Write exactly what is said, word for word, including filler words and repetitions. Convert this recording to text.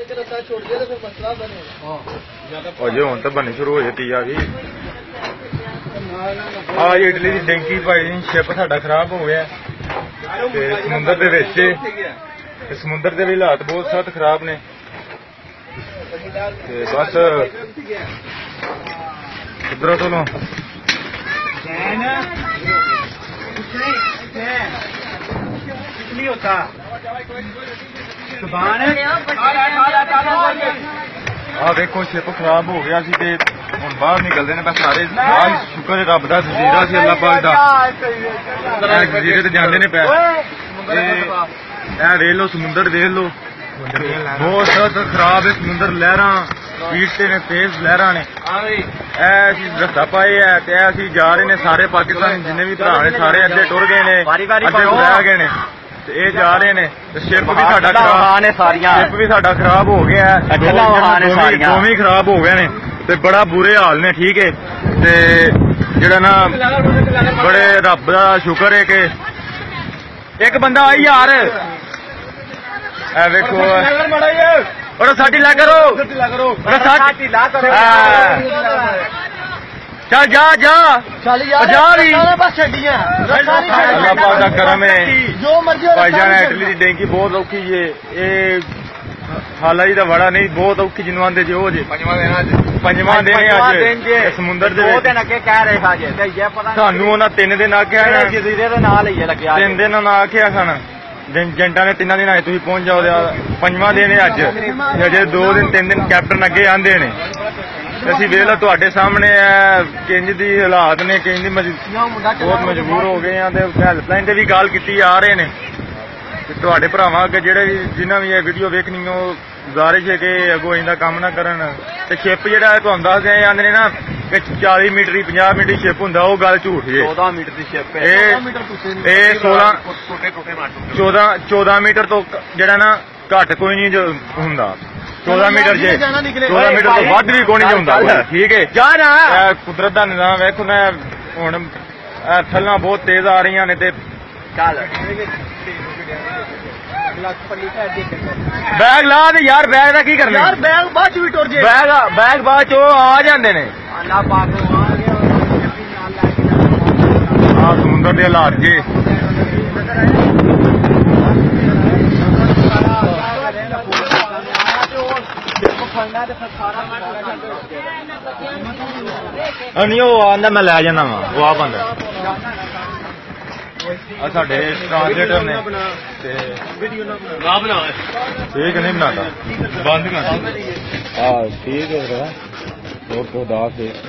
अजे हुण तो बननी शुरू हो जाती आ गई। आ इटली की टैंकी भाई शिप साडा खराब हो गया ते समुंदर दे विच ते समुंदर दे भी हालात बहुत सख्त खराब ने ते बस इधरों चलो होता आ देखो शिप खराब हो गया सी ते हुण बाहर निकलदे ने बस सारे शुक्र है रब दा जजीरा सी अल्लाह पाक दा जजीरे ते जांदे ने पै ए देख लो समुंदर देख लो बहुत सख्त खराब है समुंदर लहरां पीटते ने तेज लहरां ने ए असीं रस्ता पाए है ते असीं जा रहे ने सारे पाकिस्तान जिन्ने भी भरा ने सारे अद्धे टुर गए ने अद्धे रह गए ने ये जा रहे ने शिप भी साडा खराब शिप भी साडा खराब हो गया है दोवें खराब हो गए ने ते बड़ा बुरे हाल ने ठीक है ते जेड़ा ना बड़े रब दा शुक्र है कि एक बंदा आई यार ए देखो और साडी ला करो साडी ला करो चल जा जा जा भी अल्लाह पाक दा करम है भाईजान इटली की टैंकी बहुत औखी है ये हाल जी का बड़ा नहीं बहुत औखी जिन्हों आते जे हो जे पंजवां दिन अज समुंदर सानू उन्हें तीन दिन आख्या तीन दिन उन्हें आख्या सन जंटा ने तीन दिन तुम पहुंच जाओ पंजवां दिन अज अजे दो दिन तीन दिन कैप्टन अगे आंदे ने असी वेख लो तुहाडे सामने किंज दी हालात ने किंज दी बहुत मजबूर हो गए हैं हैल्पलाइन से भी गल की आ रहे ने तुहाडे भरावां अगे जेहड़े जिन्हां भी ये वीडियो वेखनी हो गुजारिश है कि अगों इंदा काम ना करन ते शिप जेहड़ा तुहानूं दस दे आंदे ने ना कि चाली मीटर ही पचास मीटर शिप हुंदा ओह गल झूठ जे चौदह मीटर दी शिप है ए सोलह चौदह चौदह मीटर तो जेहड़ा ना घट कोई नहीं जो हुंदा चौदह मीटर जे चौदह मीटर तो वध भी कोई नहीं हुंदा ठीक है जा ना कुदरत दा निजाम वेखो ना हुण थल्लां बहुत तेज आ रही ने ते बैग ला दे यार बैग का की करना यार बैग बाद भी टुर जे बैग बैग बाद चो आ जांदे ने अल्लाह पाक आ समुंदर दे हालात जे नहीं वो आंदा मैं लै जाना वा वो आ बंदा साडे ट्रांसलेटर ने ठीक नहीं बनाता बंद कर ठीक है।